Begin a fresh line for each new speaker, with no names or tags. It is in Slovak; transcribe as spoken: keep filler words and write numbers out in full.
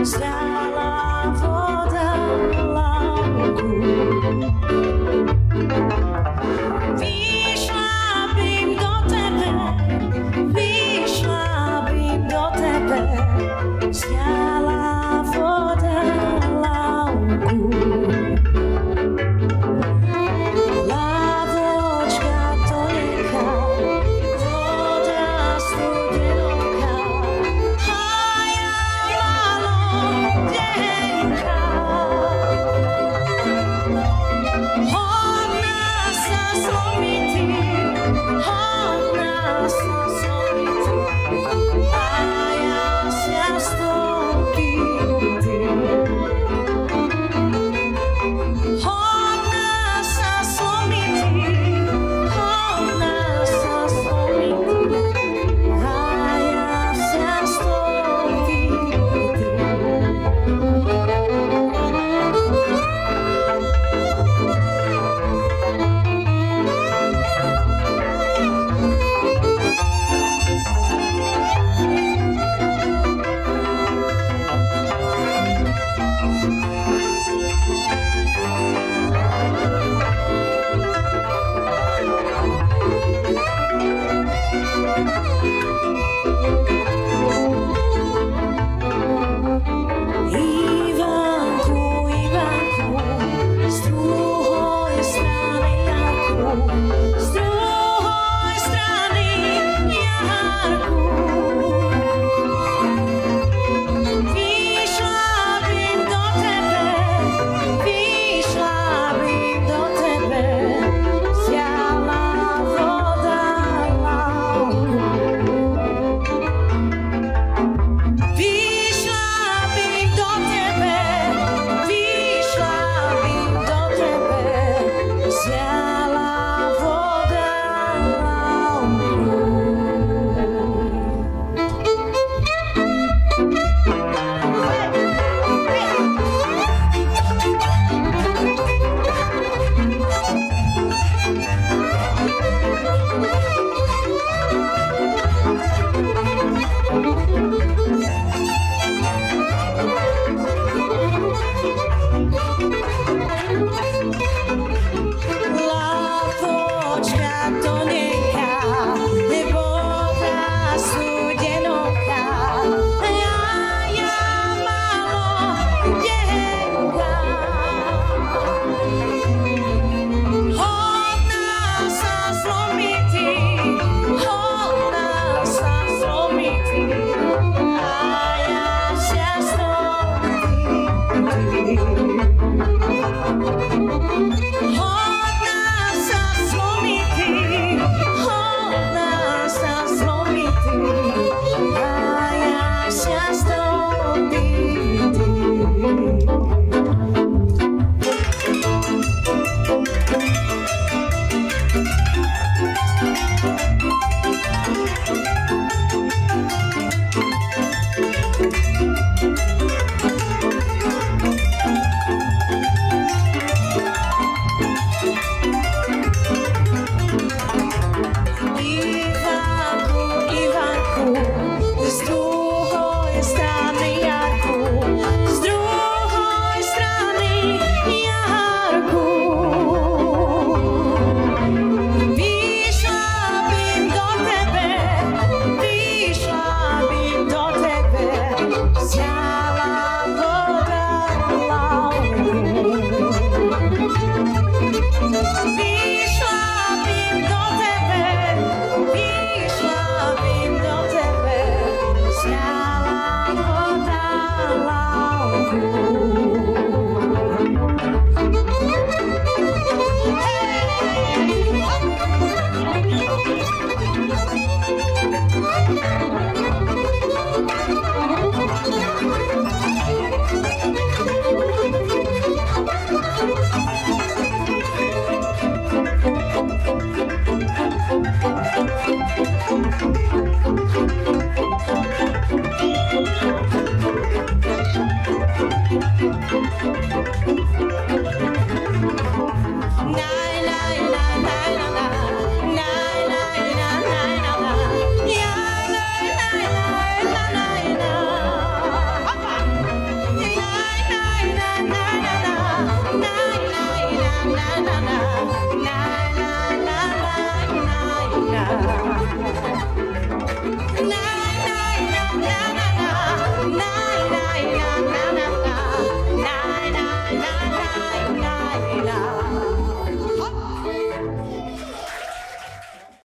Zjala voda lávku. Vyšla bym do tebe, vyšla bym do tebe, zjala voda lávku. Lavočka to nechá, voda studenoká, a ja malo denka. Hodná sa zlomiti, hodná sa zlomiti, a ja sa stopiti. Hodná sa zlomiti, hodná sa zlomiti, a ja sa stopiti. Ivanku, Ivanku, z druhej strany Jarku, z druhej strany Jarku. Vyšla bym do tebe, vyšla bym do tebe, zjala voda lávku. Vyšla bym do tebe, vyšla bym do tebe, zjala voda lávku. Lavočka to nechá, voda studenoká, a ja malo denka. Hodná sa zlomiti, hodná sa zlomiti, a ja sa stopiti.